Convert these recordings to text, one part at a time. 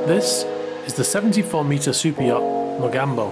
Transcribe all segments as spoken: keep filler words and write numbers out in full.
This is the seventy-four metre super yacht Mogambo.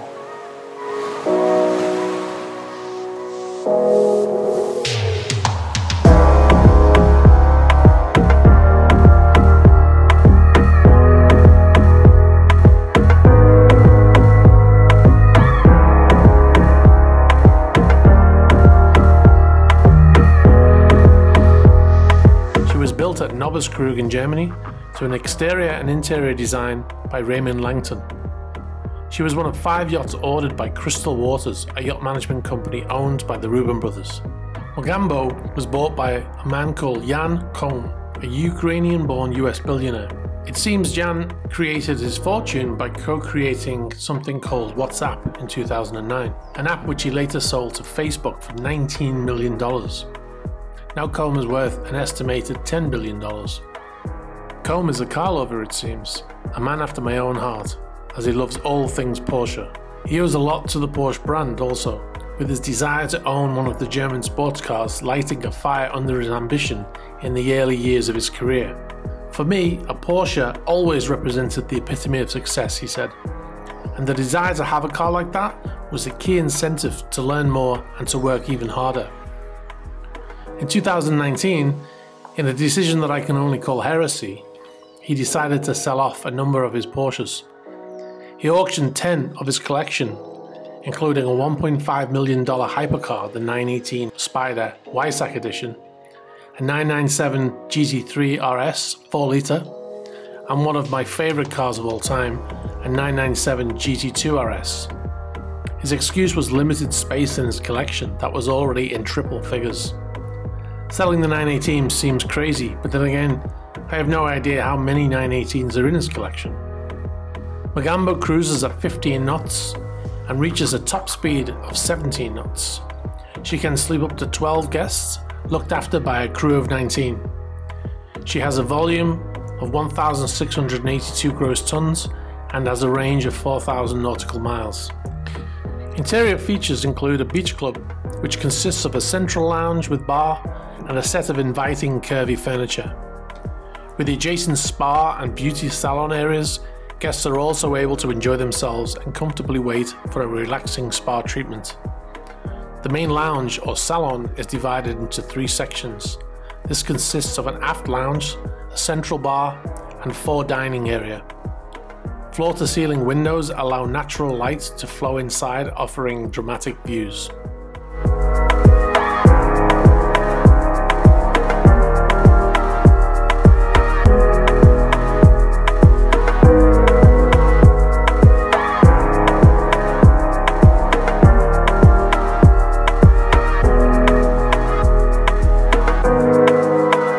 Built at Nobberskrug in Germany to an exterior and interior design by Raymond Langton. She was one of five yachts ordered by Crystal Waters, a yacht management company owned by the Rubin brothers. Mogambo was bought by a man called Jan Koum, a Ukrainian-born U S billionaire. It seems Jan created his fortune by co-creating something called WhatsApp in two thousand nine, an app which he later sold to Facebook for nineteen million dollars. Now Koum is worth an estimated ten billion dollars. Koum is a car lover, it seems, a man after my own heart, as he loves all things Porsche. He owes a lot to the Porsche brand also, with his desire to own one of the German sports cars lighting a fire under his ambition in the early years of his career. For me, a Porsche always represented the epitome of success, he said, and the desire to have a car like that was a key incentive to learn more and to work even harder. In two thousand nineteen, in a decision that I can only call heresy, he decided to sell off a number of his Porsches. He auctioned ten of his collection, including a one point five million dollar hypercar, the nine eighteen Spider Weissach edition, a nine ninety-seven G T three R S four litre, and one of my favourite cars of all time, a nine ninety-seven G T two R S. His excuse was limited space in his collection that was already in triple figures. Selling the nine eighteen seems crazy, but then again, I have no idea how many nine eighteens are in his collection. Mogambo cruises at fifteen knots and reaches a top speed of seventeen knots. She can sleep up to twelve guests, looked after by a crew of nineteen. She has a volume of one thousand six hundred eighty-two gross tons and has a range of four thousand nautical miles. Interior features include a beach club, which consists of a central lounge with bar and a set of inviting curvy furniture. With the adjacent spa and beauty salon areas, guests are also able to enjoy themselves and comfortably wait for a relaxing spa treatment. The main lounge or salon is divided into three sections. This consists of an aft lounge, a central bar, and four dining area. Floor-to-ceiling windows allow natural light to flow inside, offering dramatic views.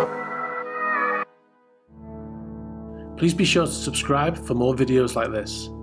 Please be sure to subscribe for more videos like this.